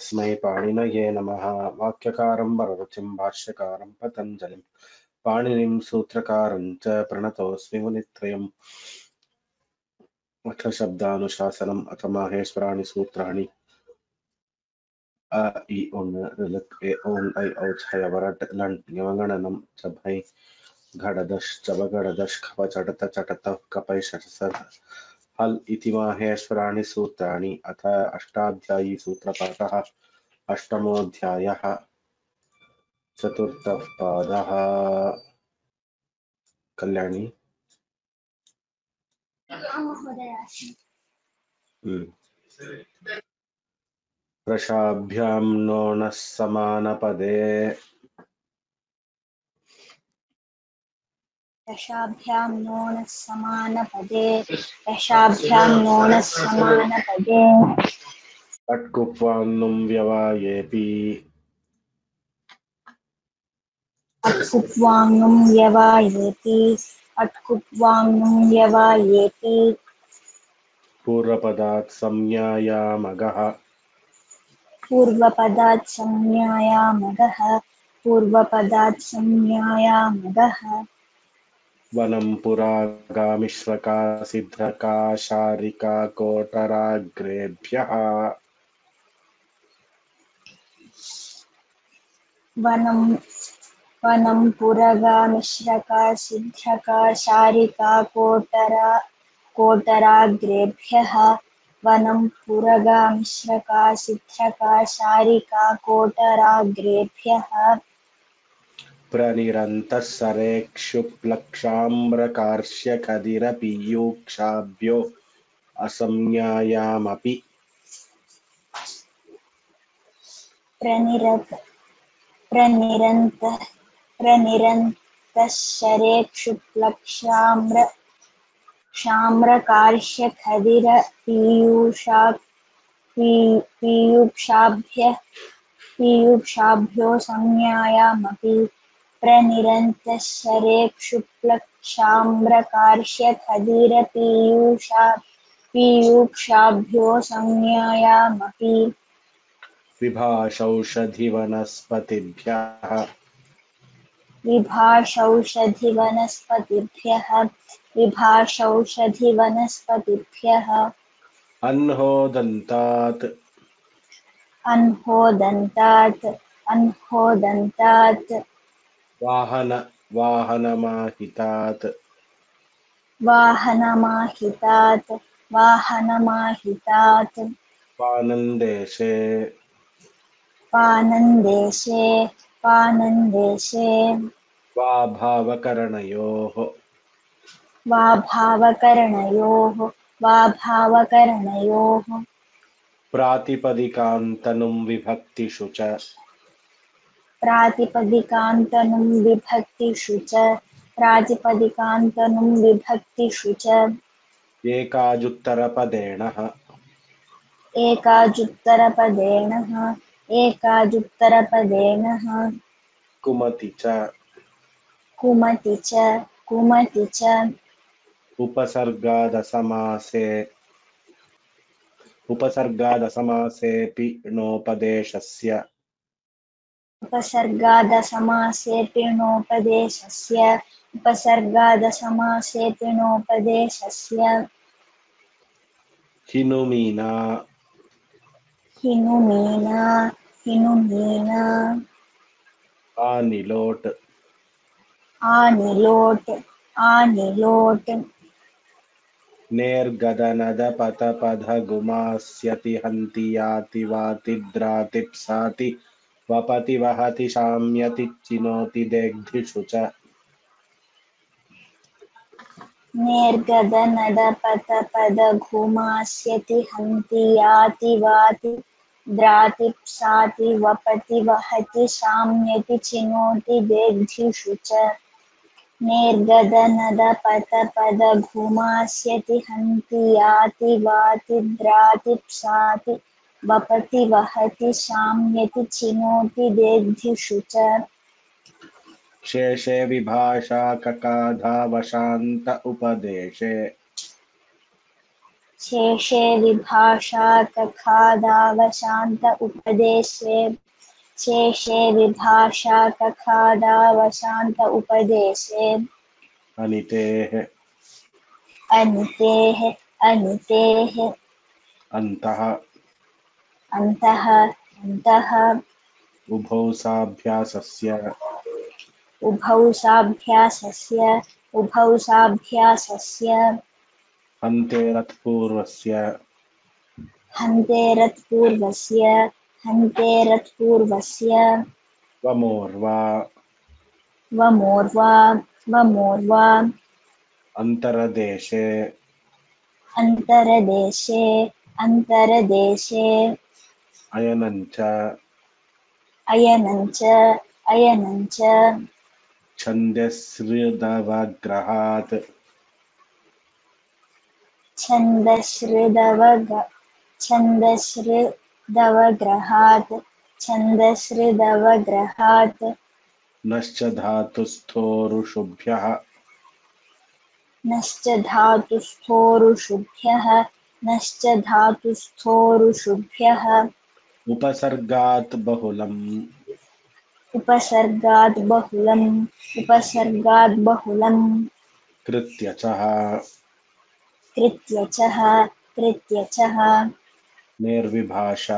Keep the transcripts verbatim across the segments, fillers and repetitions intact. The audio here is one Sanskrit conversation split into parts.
तस्मै पाणिनये नमः। वाक्यकारं वररुचिं भाष्यकारं पतञ्जलिं पाणिनिं सूत्रकारं च प्रणतोऽस्मि मुनित्रयम्। अथ शब्दानुशासनम् अथ माहेश्वराणि सूत्राणि अ इ उन् ऋलक् ए ओङ् ऐ औ छय वरट् लण् ञमगणनं च भै घडदश् चबगडदश् खप चटत चटत कपै शठसर् हल् इति माहेश्वराणि सूत्राणि। अथ अष्टाध्यायी सूत्रपाठः। अष्टमोऽध्यायः चतुर्थः पादः। कल्याणी प्रशाभ्यां नोणः समानपदे दशाभ्यां नोणः समानपदे दशाभ्यां नोणः समानपदे अट्कुप्वान्नुं व्यवायेऽपि अट्कुप्वाङ्नुं यवायेति अट्कुप्वाङ्नुं यवायेति पूर्वपदात् संज्ञायामगः पूर्वपदात् संज्ञायामगः पूर्वपदात् संज्ञायामगः वनं पुरागामिश्रका सिद्धका शारिका कोटराग्रेभ्यः वनं वनं पुरगा मिश्रका सिद्धका शारिका कोटरा कोटराग्रेभ्यः वनं पुरगा मिश्रका सिद्धका शारिका कोटराग्रेभ्यः प्रनिरन्तः सरेक्षुप्लक्षाम्रकार्ष्यखदिरपीयूक्षाभ्यो असंज्ञायामपि प्रनिरत प्रनिरन्तः प्रनिरन्तः शरेक्षुप्लक्षाम्र क्षाम्रकार्ष्यखदिरपीयूषा पी- पीयूषाभ्यः पीयूषाभ्यो संज्ञायामपि प्रनिरन्तः शरेक्षुप्लक्षाम्रकार्ष्यखदिरपीयूषा पीयूषाभ्यो संज्ञायामपि विभाषौषधिवनस्पतिभ्यः विभाषौषधिवनस्पतिभ्यः विभाषौषधिवनस्पतिभ्यः अह्नोदन्तात् अह्नोदन्तात् अह्नोदन्तात् वाहन वाहनमाहितात् वाहनमाहितात् वाहनमाहितात् पानन्देशे पानन्देशे पानन्देशे वा भावकरणयोः वा भावकरणयोः वा भावकरणयोः प्रातिपदिकान्तनुं विभक्तिषु च प्रातिपदिकान्तनुं विभक्तिषु च प्रातिपदिकान्तनुं विभक्तिषु च एकाजुत्तरपदेण एकाजुत्तरपदेन एकाजुत्तरपदेन कुमति च कुमति च कुमति च उपसर्गादसमासे उपसर्गादसमासेऽपि णोपदेशस्य उपसर्गादसमासेऽपि णोपदेशस्य उपसर्गादसमासेऽपि णोपदेशस्य हिनुमीना हिनुमीना हिनुमीना आनिलोट आनिलोट आनिलोट नेर्गदनदपतपधगुमास्यति हन्ति याति वाति द्रातिप्साति वपति वहति शाम्यति चिनोति देग्धिषु च निर्गदनदपतपदघुमास्यति हन्ति याति वाति द्रातिप्साति वपति वहति शाम्यति चिनोति देग्धिषु च निर्गदनदपतपदघुमास्यति हन्ति याति वाति द्रातिप्साति वपति वहति शाम्यति चिनोति देग्धिषु च शेषे विभाषा ककाधावशान्त उपदेशे शेषे विभाषा कखादावशान्त उपदेशे शेषे विभाषा कखादावशान्त उपदेशे अनितेः अनितेः अनितेः अन्तः अन्तः अन्तः उभौ साभ्यासस्य उभौ साभ्यासस्य उभौ साभ्यासस्य अन्तेरत्पूर्वस्य हन्तेरत्पूर्वस्य हन्तेरत्पूर्वस्य वमोर्वा वमोर्वा वमोर्वा अन्तरदेशे अन्तरदेशे अन्तरदेशे अयनञ्च अयनञ्च अयनञ्च छन्दस्ऋदवग्रहात् छन्दश्रुदवग छन्दश्रुदवग्रहात् छन्दश्रुदवग्रहात् नश्च धातुस्थोरुषुभ्यः नश्च धातुस्थोरुषुभ्यः नश्च धातुस्थोरुषुभ्यः उपसर्गात् बहुलम् उपसर्गात् बहुलम् उपसर्गात् बहुलम् कृत्य चः कृत्य चः कृत्य चः निर्विभाषा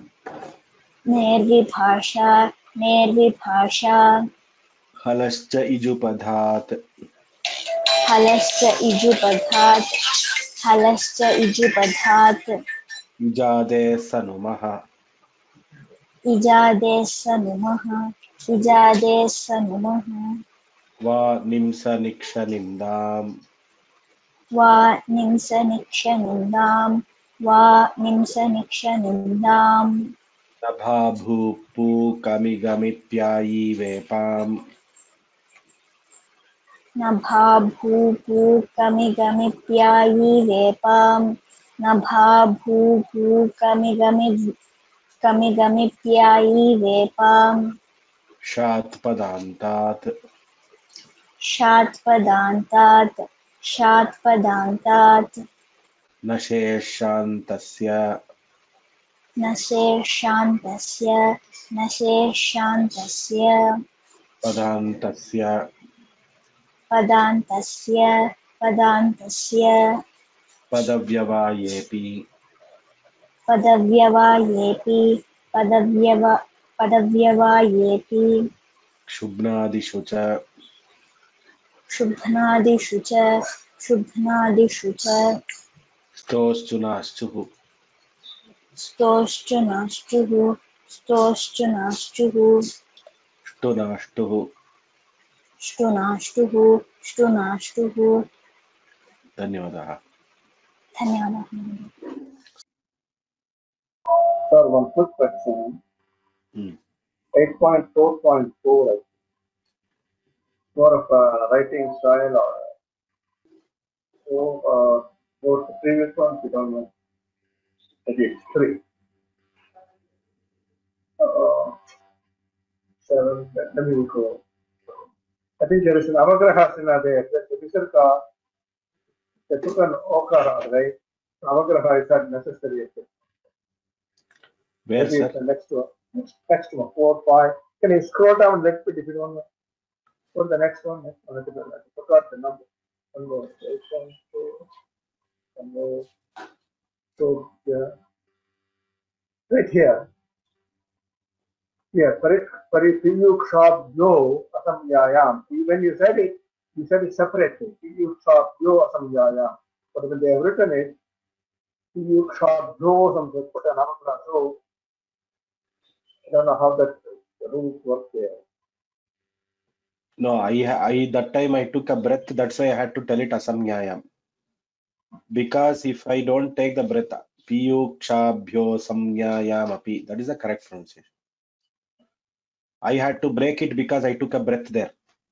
निर्विभाषा निर्विभाषा हलश्च इजुपधात् हलश्च इजुपधात् हलश्च इजुपधात् इजादे सनुमः इजादे सनुमः इजादे सनुमः वा निंसनिक्षनिन्दाम् वा निंसनिक्षनिन्दां वा निंसनिक्षनिन्दाम् नभाभूपूकमिगमित्यायी वेपाम् नभाभूपूकमिगमित्यायी वेपां नभाभूपूकमिगमि कमिगमित्यायी वेपाम् शात्पदान्तात् शात्पदान्तात् शात्पदान्तात् न शेषान्तस्य न शेषान्तस्य न शेषान्तस्य पदान्तस्य पदान्तस्य पदान्तस्य पदव्यवायेऽपि पदव्यवायेऽपि पदव्यव पदव्यवायेऽपि क्षुब्नादिषु च क्षुभ्नादिषु च क्षुभ्नादिषु च स्तोश्चुनाश्चुः स्तोश्चुनाश्चुः स्तोश्चुनाश्चुः ष्टुनाष्टुः ष्टुनाष्टुः ष्टुनाष्टुः धन्यवादः धन्यवादः Sir, one quick question. Hmm. eight point four point four, more of a writing style or so, uh, what the previous ones we don't know. Maybe it's three. Uh, seven, let let me go. I think there is an avagrahasana there. The Visarka, they took an okara, right? Avagraha is not necessary. Where, Maybe sir? it's the next one. Next, next one, four, five. Can you scroll down a little bit if you don't know? Go to the next one. Next one. I forgot the number. One more. eight point four. One more. So, yeah. Right here. Yeah, pari paripiyukshabyo asamyayam. When you said it, you said it separately. Piyukshabyo asamyayam. But when they have written it, piyukshabyo something put an amatra. So I don't know how that rules work there. No, I, I that time I took a breath. That's why I had to tell it asamnyayam. Because if I don't take the breath, piyukshabhyo samnyayam api, that is the correct pronunciation. I had to break it because I took a breath there,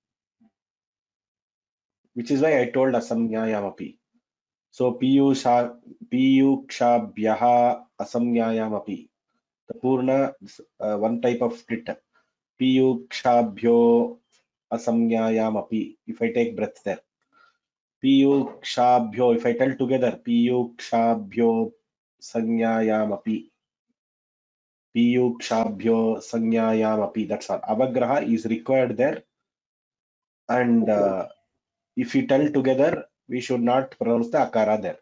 which is why I told asamnyayam api. So piyusha piyukshabhyaha asamnyayam api. The purna uh, one type of split. Piyukshabhyo asamnyayam api. If I take breath there. Piyukshabhyo, if I tell together, Piyukshabhyo Sanyayamapi. Piyukshabhyo Sanyayamapi. That's all. Avagraha is required there. And uh, if you tell together, we should not pronounce the akara there.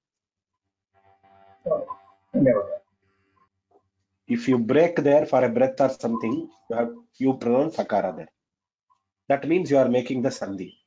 Oh, never. If you break there for a breath or something, you have you pronounce akara there. That means you are making the sandhi.